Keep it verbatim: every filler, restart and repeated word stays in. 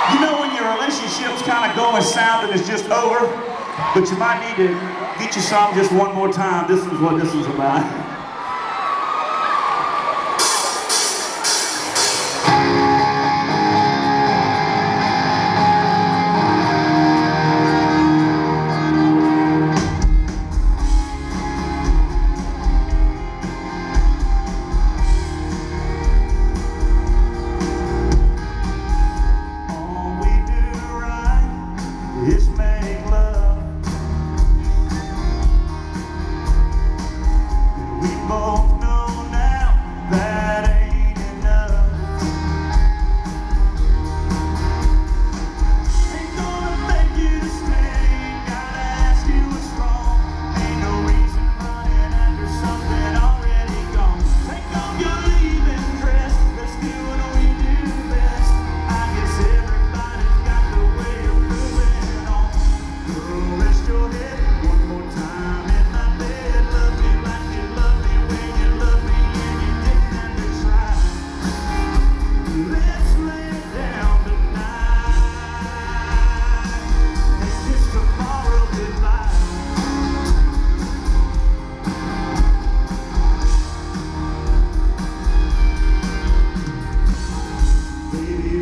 You know when your relationship's kind of going south and it's just over, but you might need to get you some just one more time. This is what this is about. It's make love. We both know now that ain't enough. Ain't gonna beg you to stay, gotta ask you what's wrong. Ain't no reason running after something already gone. Take off your leaving dress, let's do what we do best. I guess everybody's got the way of moving. Rest your head one more time in my bed. Love me like you love me when you love me and you didn't have to try. Let's lay it down tonight and kiss tomorrow goodbye. Baby,